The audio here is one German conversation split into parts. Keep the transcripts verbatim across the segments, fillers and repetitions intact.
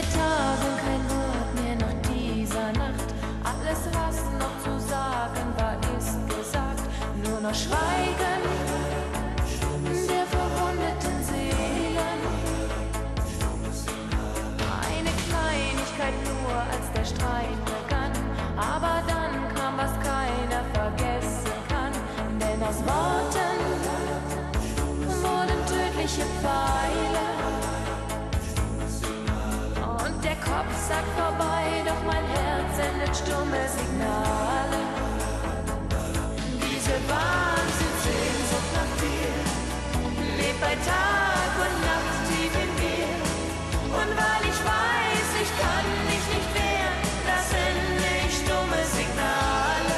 seit Tagen kein Wort mehr nach dieser Nacht. Alles, was noch zu sagen war, ist gesagt. Nur noch Schweigen der verwundeten Seelen. Eine Kleinigkeit nur, als der Streit begann. Aber dann kam, was keiner vergessen kann. Denn aus Worten wurden tödliche Pfeile. Und der Kopf sagt vorbei, doch mein Herz sendet stumme Signale. Diese Wahnsinnssehnsucht nach dir lebt bei Tag und Nacht tief in mir. Und weil ich weiß, ich kann mich nicht wehren, da sende ich stumme Signale.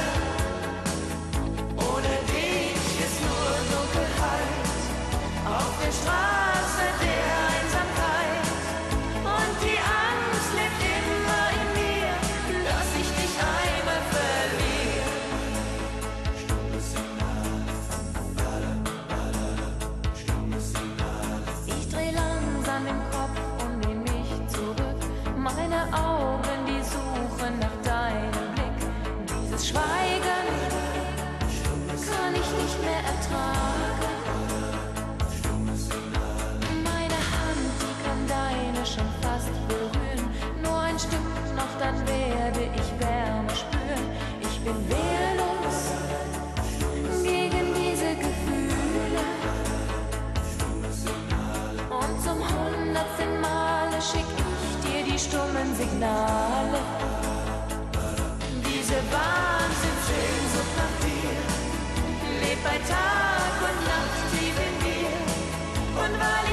Ohne dich ist nur Dunkelheit auf der Straße der Einsamkeit. Und die Angst lebt immer in mir, dass ich dich einmal verliere. Ich dreh langsam den Kopf und nehm mich zurück. Meine Augen, die suchen nach deinem Blick. Dieses Schweigen kann ich nicht mehr ertragen. Meine Hand, die kann deine schon fast berühren. Nur ein Stück noch, dann werde ich Wärme spüren. Ich bin wehrlos gegen diese Gefühle. Und zum hundertsten Male schick ich dir die stummen Signale. Diese Wahnsinnssehnsucht nach dir lebt bei Tag und Nacht tief in mir. Und weil